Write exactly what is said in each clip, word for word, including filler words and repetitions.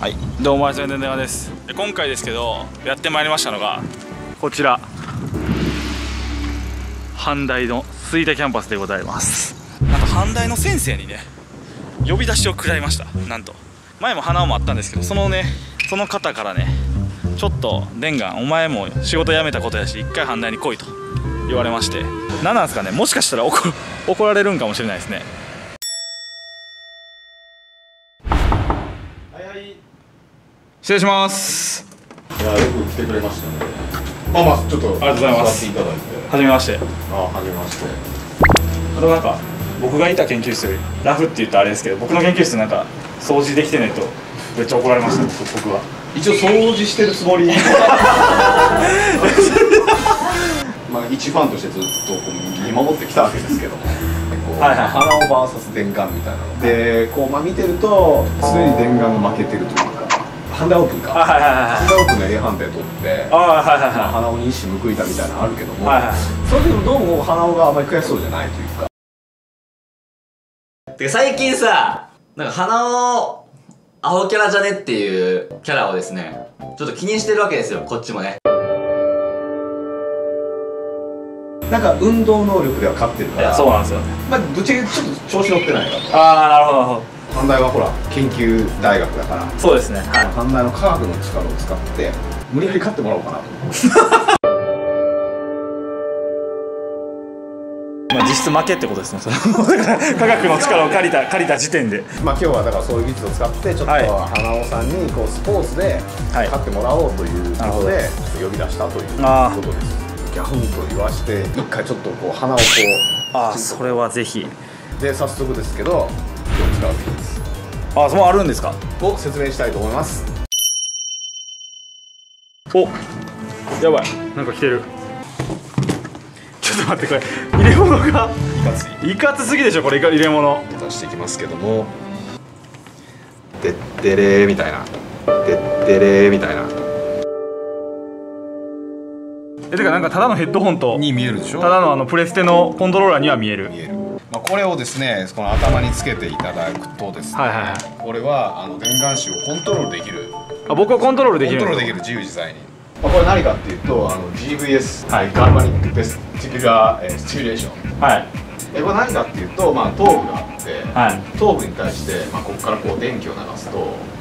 はい、どうも、あいつの電話です。今回ですけど、やってまいりましたのがこちら、阪大の吹田キャンパスでございます。なんと阪大の先生にね、呼び出しを食らいました。なんと前も花尾もあったんですけど、そのねその方からね、ちょっとデンガンお前も仕事辞めたことやし一回阪大に来いと言われまして、何なんですかね、もしかしたら 怒, 怒られるんかもしれないですね。失礼します。 いや、よく来てくれましたね。まあまあ、ちょっとありがとうございます。座っていただいて。 はじめまして。 ああ、はじめまして。 あとなんか僕がいた研究室よりラフって言ったらあれですけど、僕の研究室なんか掃除できてないとめっちゃ怒られました。僕は一応掃除してるつもり。まあ一ファンとしてずっとこう見守ってきたわけですけども。花尾 ブイエス 電丸みたいなので、こうまあ見てると常に電丸が負けてるというか。阪大オープンか。阪大オープンで A 判定取って、花尾に一矢報いたみたいなのあるけども、それでもどうも花尾があんまり悔しそうじゃないというか。 てか最近さ、なんか花尾アホキャラじゃねっていうキャラをですね、ちょっと気にしてるわけですよ、こっちもね。 なんか運動能力では勝ってるから。 そうなんですよね。 まあぶっちゃけちょっと調子乗ってないかと。 ああ、なるほどなるほど。 阪大はほら研究大学だから。 そうですね、はい、 阪大の科学の力を使って無理やり勝ってもらおうかなとまあ実質負けってことですね。科学の力を借りた借りた時点で、まあ今日はだからそういう技術を使ってちょっと花尾さんにこうスポーツで勝ってもらおうということで呼び出したということです。ギャフンと言わして一回ちょっとこう花をこう、 ああそれはぜひで早速ですけど今日使う技術、 ああそうあるんですかを説明したいと思います。 お、やばい、なんか来てる。ちょっと待って、これ入れ物がいかついいかつすぎでしょこれ。入れ物出していきますけども、でってれーみたいな、でってれーみたいな。 え、てかなんかただのヘッドホンとに見えるでしょ。 ただのあのプレステのコントローラーには見える。 見える。まあこれをですね、この頭につけていただくとですね、はいはいはい、これはあの電眼子をコントロールできる。 あ、僕はコントロールできる。 コントロールできる、自由自在に。まあこれ何かっていうと、あの ジーブイエス、はい、ガルバニックベスティキュラースチミュレーション。はい。えこれ何かっていうと、まあ頭部があって、はい、頭部に対してまあここからこう電気を流すと。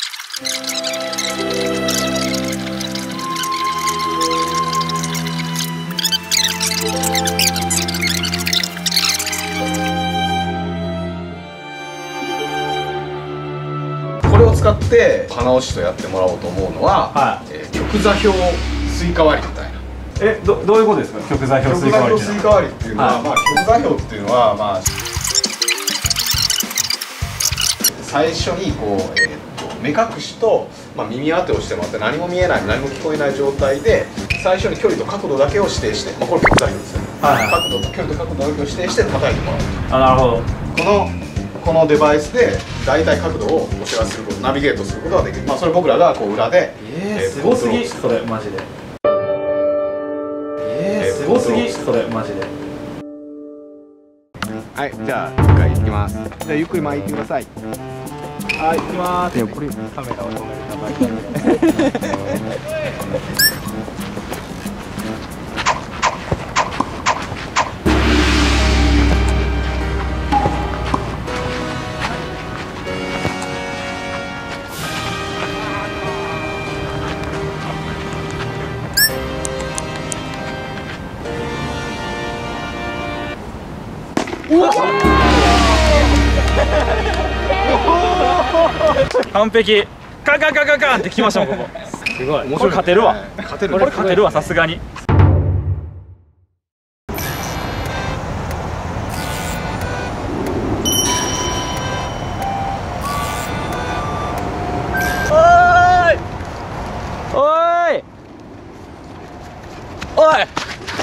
これを使って花尾氏とやってもらおうと思うのは、はい、えー、極座標スイカ割りみたいな。 え、どどういうことですか？極座標スイカ割り。 極座標スイカ割りっていうのは、はい、まあ極座標っていうのはまあ最初にこう、えー、と目隠しと、まあ、耳当てをしてもらって何も見えない何も聞こえない状態で最初に距離と角度だけを指定して、まあ、これ極座標ですね、はい、角度と距離と角度だけを指定して叩いてもらう。 あ、なるほど。 このこのデバイスで大体角度をお知らせすること、ナビゲートすることができる。まあそれ僕らがこう裏で、 えー、すごすぎそれマジで。えー、すごすぎそれマジで。 はい、じゃあ一回行きます。じゃあゆっくり前行ってください。 はい、行きます。いやこれカメラを止めるために。完璧。カンカンカンカンカンってきましたもんここ。すごい。これ勝てるわ。勝てる。これ勝てるわさすがに。おーい。おーい。おい。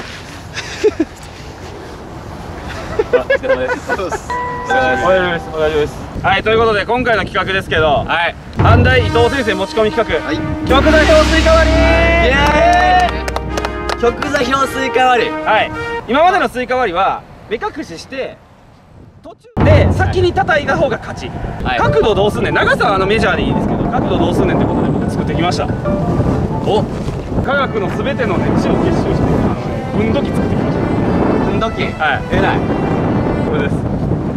お疲れ様です。お疲れ様です。お大丈夫です。はい、ということで今回の企画ですけど、はい、阪大伊藤先生持ち込み企画、はい、極座標スイカ割り。イエーイ。極座標スイカ割り。はい、今までのスイカ割りは目隠しして途中でで先に叩いた方が勝ち、はい、角度どうすんねん、長さはあのメジャーでいいですけど角度どうすんねんってことで僕作ってきました。お科学の全てのね知を結集してあの、ね、分度器作ってきました。 分度器、 はい、 えらい、 これです。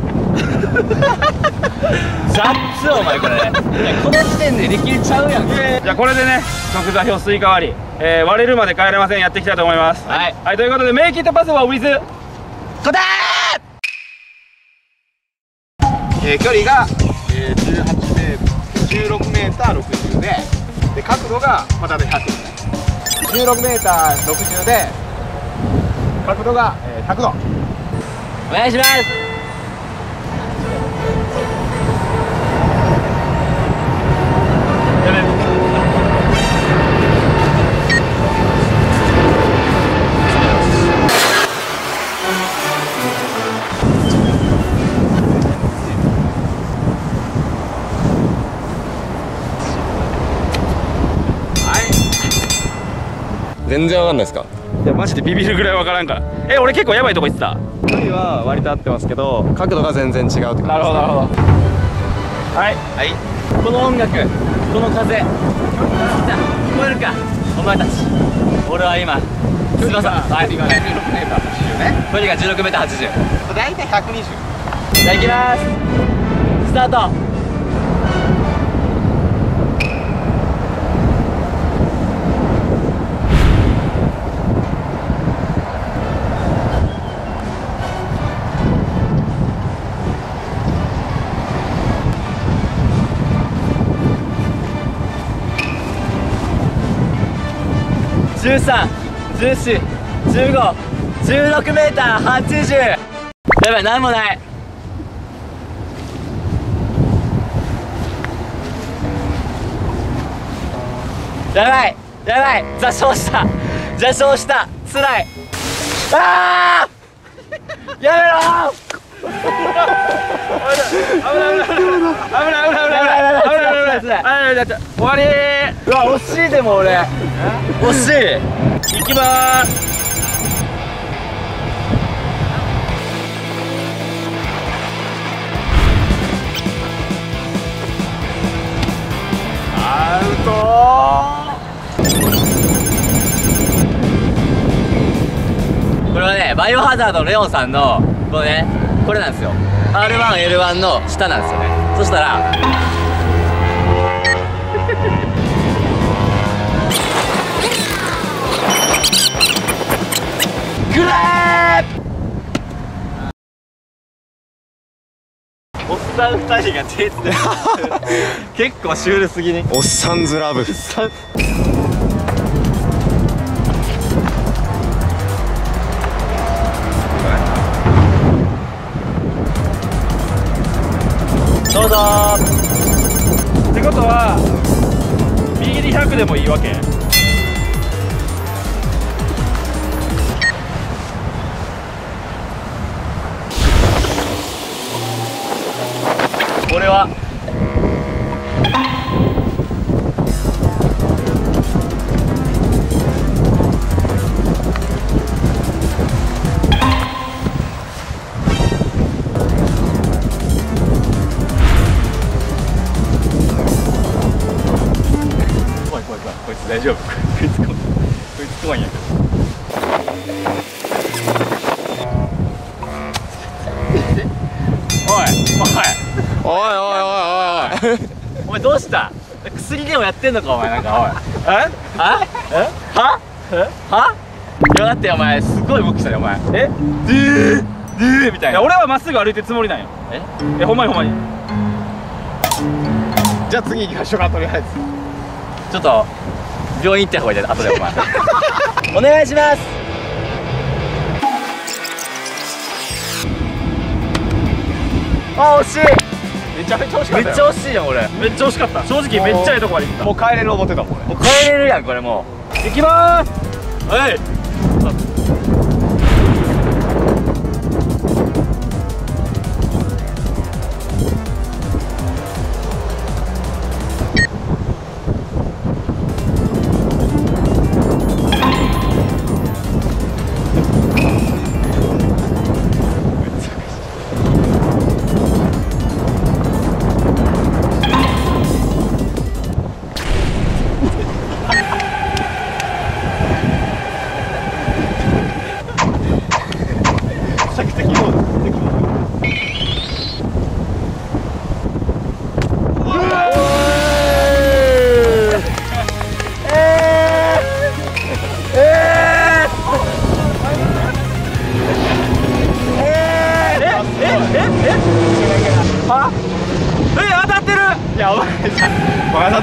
シャッツお前これねこの時点でできちゃうやん。 じゃあこれでね食座標スイカ割り、えー、割れるまで帰れませんやっていきたいと思います。はい、はい、ということでメイキットパスはウィズ答ええー、距離が、えー、じゅうはちメートルじゅうろくメーターろくじゅうでで角度がまたでひゃくですね。じゅうろくメーターろくじゅうで角度が、えー、ひゃくど。 お願いします。 全然わかんないですか？ いやマジでビビるぐらいわからんから。え俺結構やばいとこ行ってた。 距離は割と合ってますけど角度が全然違うって感じです。 なるほどなるほど。はいはい、この音楽、この風、聞こえるかお前たち。俺は今距離がじゅうろくメーターはちじゅうね。 距離がじゅうろくメーターはちじゅう、 大体ひゃくにじゅう。 じゃあ行きます。スタート。じゅうさん、じゅうよん、じゅうご、じゅうろくメーターはちじゅう。やばい、なんもない。やばい、やばい、座礁した、座礁した、つらい。ああやめろー。 危ない危ない危ない危ない危ない危ない危ない危ない危ない。終わりー。 うわ惜しい。でも俺惜しい。 行きまーす。アウトー。 これはねバイオハザードのレオンさんのこのねこれなんですよ。 アールワンエルワン の下なんですよね。そしたらグラーおっさんふたりが手つない結構シュールすぎね。 おっさんずラブ。 どうぞー。 ってことは右でひゃくでもいいわけ。 俺は怖い怖い怖い。こいつ大丈夫。こいつ怖い。こいつ怖いんやけど。おいおいおいおいおいおいおいお前どうした？薬ゲームやってんのかお前。なんかおいえはえはえはいやだってお前すごい動きしたねお前。えドゥードゥーみたいな。 いや俺はまっすぐ歩いてるつもりなんよ。ええほんまにほんまに。 じゃあ次行きましょうか。とりあえずちょっと病院行って方がいいで後でお前お願いします。あ惜しい。 めちゃめちゃ惜しかったよ。 めっちゃ惜しいよ俺。 めっちゃ惜しかった。正直めっちゃいいとこまで行った。 もう帰れる思ってたもんもう帰れるやんこれ。もう行きまーす。 はい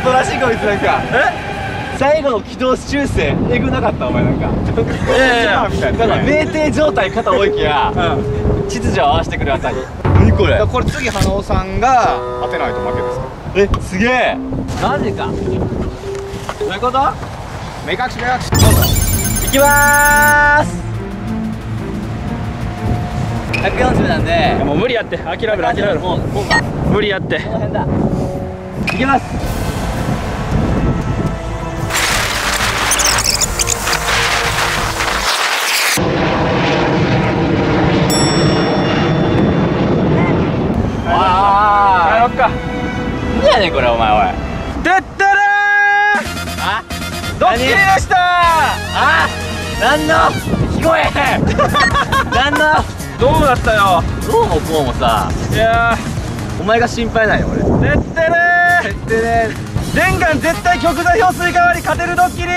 とらしいこいつなんかえ最後の軌道修正えぐなかったお前なんかいやいやみたいな酩酊状態かと思いきや、うん、秩序を合わせてくるあたり何これこれ次花尾さんが当てないと負けですか？ えすげえマジかどういうこと目隠し目隠しいきまーすひゃくよんじゅうなんでもう無理やって諦める諦めるもうもうか無理やってこの辺だいきますああやろっか何やねんこれお前おいてったらーあドッキリでしたーあなんの聞こえへんなんのどうだったよどうもこうもさいやお前が心配ないよ俺ーてってれーでねレンガン絶対極座氷水代わり勝てるドッキリー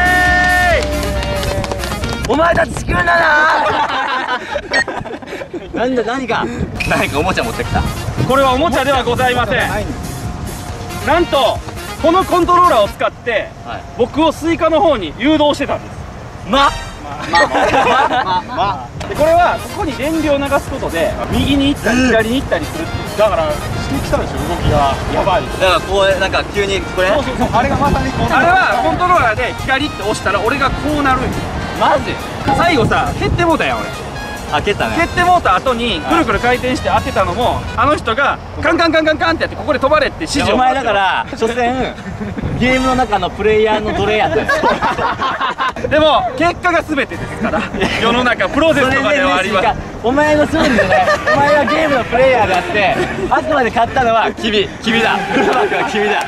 お前たち作るんだななんだ何か何かおもちゃ持ってきたこれはおもちゃではございませんなんとこのコントローラーを使って、はい、僕をスイカの方に誘導してたんですままままでこれはここに電流を流すことで右に行ったり左に行ったりするっていうだからしてきたでしょ動きがやばいだからこうなんか急にこれそうそうそうあれがまさにこうあれはコントローラーで左って押したら俺がこうなるんよマジ最後さ蹴ってもうたやん俺開けたね蹴ってもうた後にくるくる回転して当てたのもあの人がカンカンカンカンカンってやってここで飛ばれって指示をお前だから所詮ゲームの中のプレイヤーの奴隷やったよでも結果が全てですから世の中プロセスとかではありますお前の勝利じゃないお前はゲームのプレイヤーであってあくまで勝ったのは君君だフルバックは君だ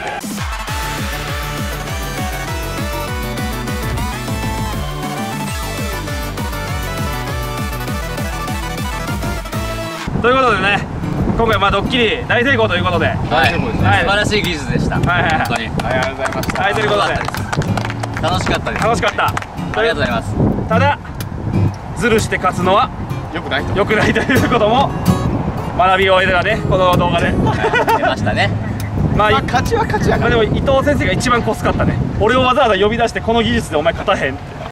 ということでね今回まあドッキリ大成功ということで、はい、 はい、素晴らしい技術でした。はいはいはい、本当にありがとうございました。 はい、ということで楽しかったです。 楽しかった。 ありがとうございます。 ただズルして勝つのは良くないと良くないということも学びを得たねこの動画で出ましたね。 まあ、 まあ勝ちは勝ちやから。 でも伊藤先生が一番コスかったね。俺をわざわざ呼び出してこの技術でお前勝たへん